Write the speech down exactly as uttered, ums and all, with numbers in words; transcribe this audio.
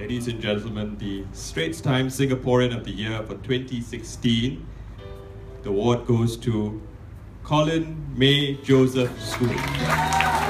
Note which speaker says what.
Speaker 1: Ladies and gentlemen, the Straits Times Singaporean of the Year for twenty sixteen. The award goes to Colin May Joseph School.